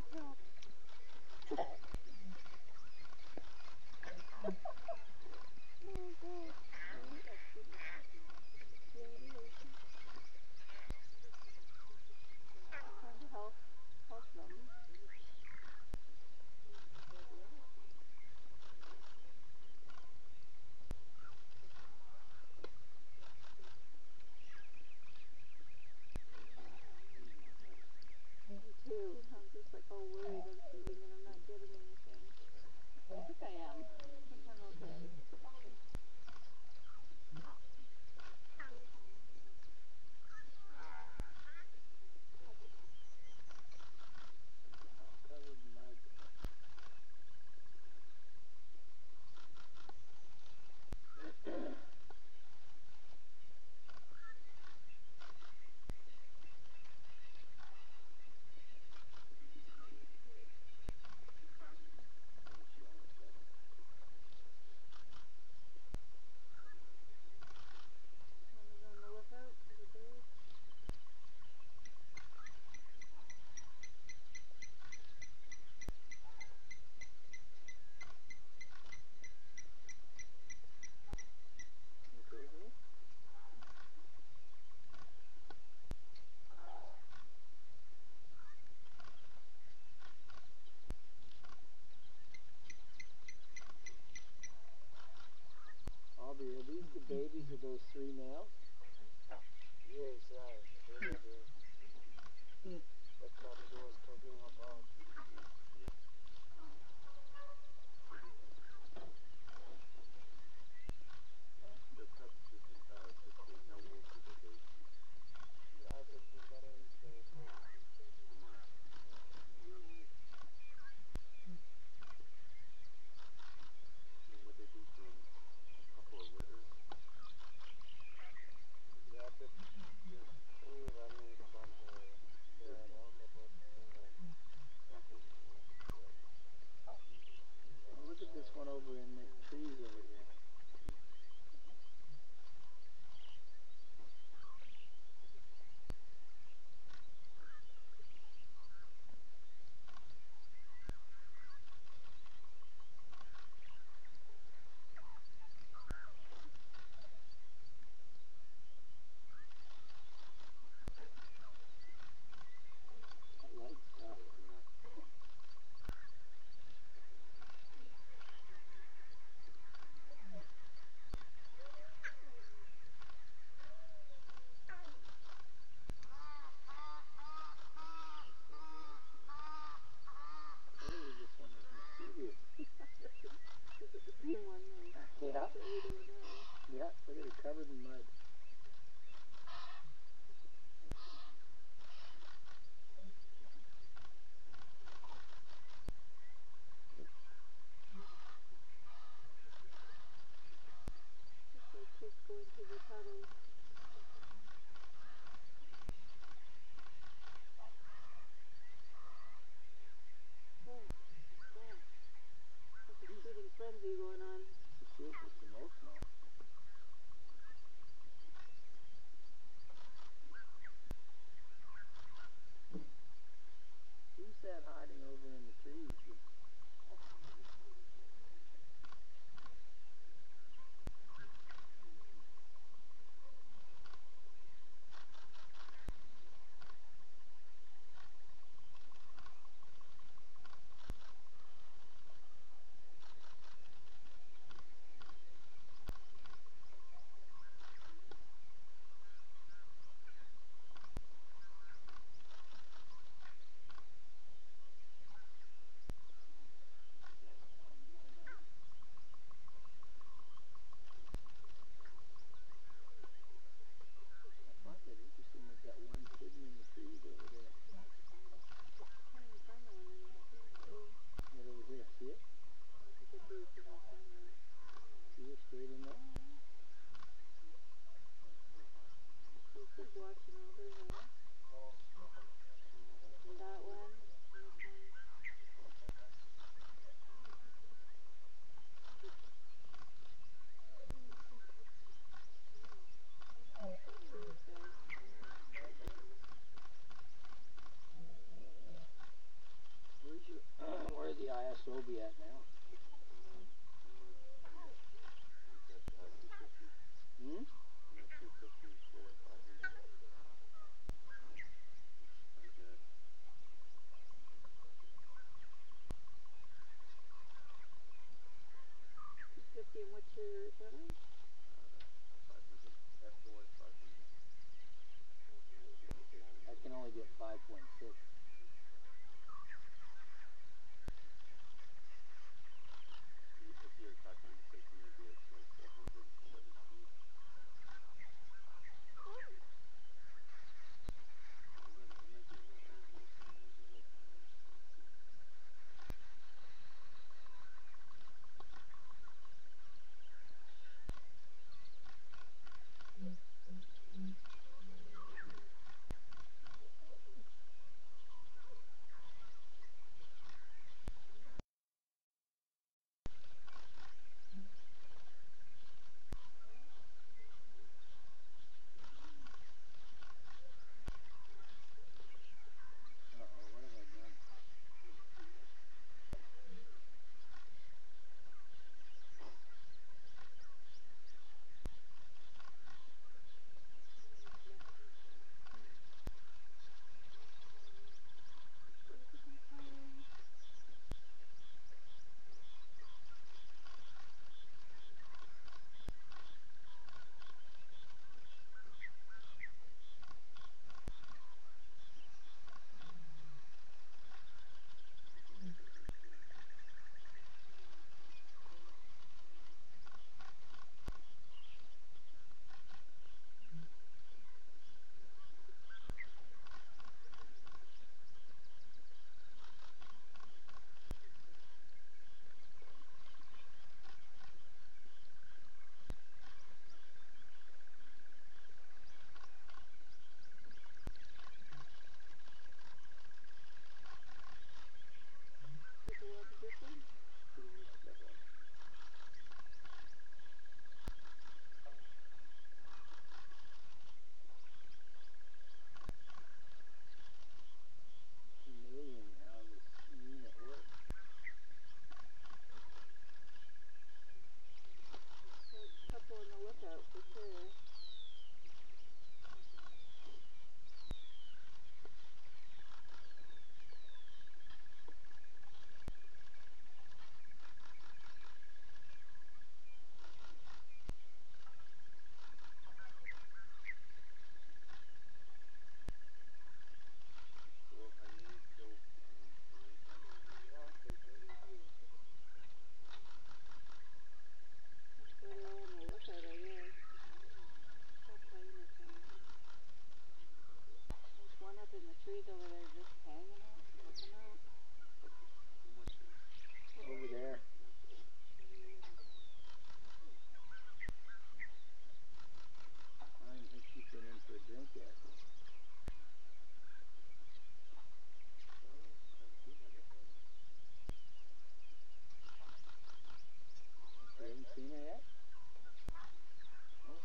Help. Oh God. Yeah, it is. Trying to help them. Me too. I'm just like all worried I'm feeding and I'm not getting anything. I think I am. I think I'm okay. Covered in mud. Mama's on the lookout for the birds. You crazy? Aubrey, are these the babies of those 3 males? Yes, right. The couple was talking about. The cup is how old could they be? I think the parents say no. And what they do to them? A couple of litters? Yeah, the 3 running from the roundabout thing. I think Oh, look at this one over in the trees over here. I like stuff. Oh, this one is mischievous. Is it the same one though? Yeah. That we don't know. Yeah, look at it, covered in mud. Looks like kids going to the puddles. Oh, gosh. Like a feeding frenzy going on. It's emotional. Sobe at now? He's at 250. Hmm? I'm at 250 for 500. Pretty good. 250, and what's your shutter? 500. F4 is 500. I can only get 5.6. If you're 5.6, you may be at 400 shutter speed. It might be a little better than this one. Maybe a little higher. Let's see. Uh-oh, what have I done? Is the world different? Pretty much dead on. Chameleon out of this scene at work. There's a couple on the lookout for sure. Well, hyenas still flying past? That's why they're all on the lookout, I guess. That's hyenas coming. There's one up in the trees over there just hanging out, looking out. What tree? Over there. I don't think she's been in for a drink yet. Oh, I haven't seen her yet. You haven't seen her yet? Oh.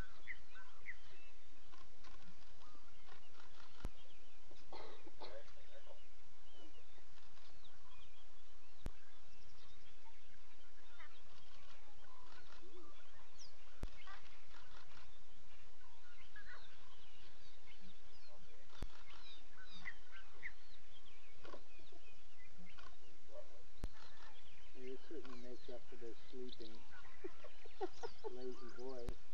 Ooh. Well, this certainly makes up for their sleeping lazy boy.